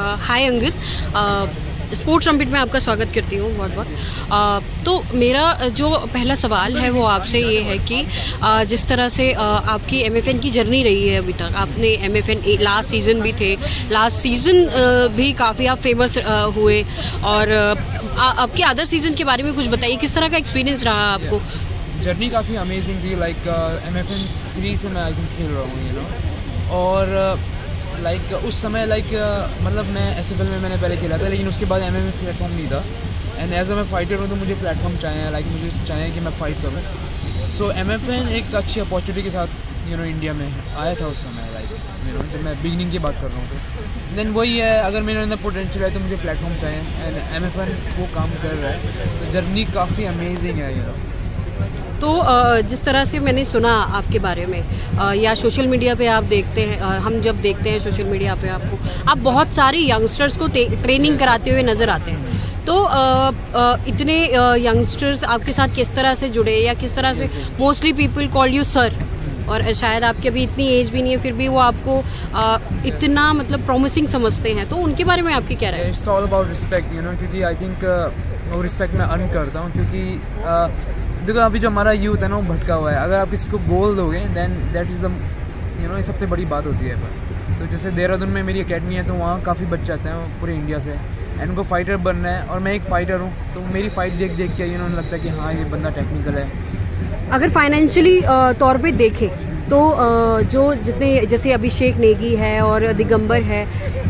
हाय अंकित, sports summit में आपका स्वागत करती हूँ बहुत बहुत। तो मेरा जो पहला सवाल है वो आपसे ये है कि जिस तरह से आपकी एमएफएन की जर्नी रही है अभी तक, आपने एमएफएन लास्ट सीज़न भी थे, लास्ट सीज़न भी काफ़ी आप फेमस हुए, और आपके अदर सीज़न के बारे में कुछ बताइए, किस तरह का एक्सपीरियंस रहा आपको? जर्नी काफ़ी अमेजिंग थी। लाइक एमएफएन 3 से मैं आई थिंक खेल रहा हूँ, यू नो। और लाइक उस समय मतलब मैं एसएफएल में मैंने पहले खेला था, लेकिन उसके बाद एमएमए प्लेटफॉर्म नहीं था। एंड एज अ मैं फाइटर हूँ तो मुझे प्लेटफॉर्म चाहिए, लाइक मुझे चाहिए कि मैं फाइट करूँ। सो एमएफएन एक अच्छी अपॉर्चुनिटी के साथ इंडिया में आया था उस समय, लाइक जब मैं बिगिनिंग की बात कर रहा हूँ तो देन वही है, अगर मेरे अंदर पोटेंशियल है तो मुझे प्लेटफॉर्म चाहिए, एंड एमएफएन वो काम कर रहा है। तो जर्नी काफ़ी अमेजिंग है। तो जिस तरह से मैंने सुना आपके बारे में, या सोशल मीडिया पे आप देखते हैं, हम जब देखते हैं सोशल मीडिया पे आपको, आप बहुत सारे यंगस्टर्स को ट्रेनिंग कराते हुए नज़र आते हैं। तो इतने यंगस्टर्स आपके साथ किस तरह से जुड़े, या किस तरह से mostly people call you sir, और शायद आपकी अभी इतनी एज भी नहीं है फिर भी वो आपको इतना मतलब प्रॉमिसिंग समझते हैं, तो उनके बारे में आपकी क्या राय है? इट्स ऑल अबाउट रिस्पेक्ट, क्योंकि आई थिंक वो रिस्पेक्ट मैं अर्न करता हूँ, क्योंकि देखो अभी जो हमारा यूथ है ना वो भटका हुआ है। अगर आप किसी को गोल दोगे देन दैट इज़ द ये सबसे बड़ी बात होती है। तो जैसे देहरादून में मेरी एकेडमी है, तो वहाँ काफ़ी बच्चे आते हैं पूरे इंडिया से, एंड उनको फाइटर बनना है, और मैं एक फ़ाइटर हूँ, तो मेरी फ़ाइट देख देख के लगता है कि हाँ ये बंदा टेक्निकल है। अगर फाइनेंशियली तौर पे देखें तो जो जितने जैसे अभिषेक नेगी है और दिगंबर है,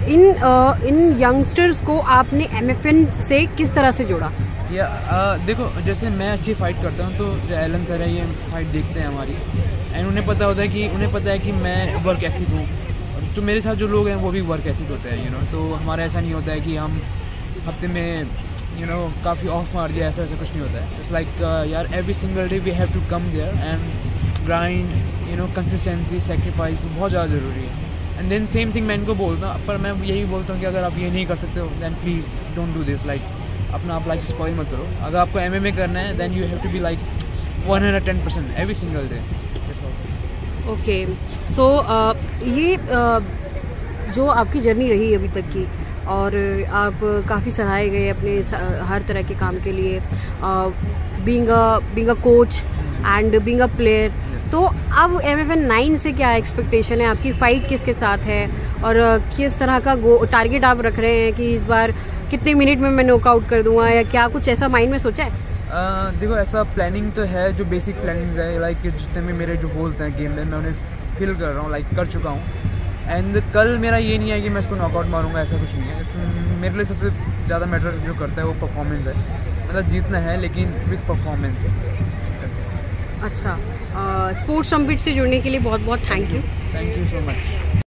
इन यंगस्टर्स को आपने एमएफएन से किस तरह से जोड़ा? या देखो, जैसे मैं अच्छी फाइट करता हूँ तो जो एलन सर है ये फाइट देखते हैं हमारी, एंड उन्हें पता है कि मैं वर्क एथिक हूँ, तो मेरे साथ जो लोग हैं वो भी वर्क एथिक होते हैं, तो हमारा ऐसा नहीं होता है कि हम हफ्ते में काफ़ी ऑफ मार दिया, ऐसा कुछ नहीं होता है। इट्स लाइक यार every single day we have to come there and grind, consistency, sacrifice बहुत ज़्यादा ज़रूरी है। एंड देन सेम थिंग मैं इनको बोलता हूँ, पर मैं यही बोलता हूँ कि अगर आप ये नहीं कर सकते हो then please don't do this. Like अपना आप लाइफ स्पॉइल मत करो। अगर आपको एमएमए करना है then you have to be like 110% every single day. Okay, तो ये जो आपकी जर्नी रही अभी तक की, और आप काफ़ी सराहे गए अपने हर तरह के काम के लिए, being a coach and being a player. तो अब एमएफएन 9 से क्या एक्सपेक्टेशन है आपकी? फ़ाइट किसके साथ है, और किस तरह का टारगेट आप रख रहे हैं कि इस बार कितने मिनट में मैं नॉकआउट कर दूंगा, या क्या कुछ ऐसा माइंड में सोचा है? देखो, ऐसा प्लानिंग तो है, जो बेसिक प्लानिंग्स है, लाइक जितने भी मेरे जो गोल्स हैं गेम में मैं उन्हें फिल कर रहा हूँ, लाइक कर चुका हूँ। एंड कल मेरा ये नहीं है कि मैं इसको नॉकआउट मारूंगा, ऐसा कुछ नहीं है। मेरे लिए सबसे ज़्यादा मैटर जो करता है वो परफॉर्मेंस है, मतलब जीतना है लेकिन विद परफॉर्मेंस। अच्छा, स्पोर्ट्स समिट से जुड़ने के लिए बहुत बहुत थैंक यू सो मच।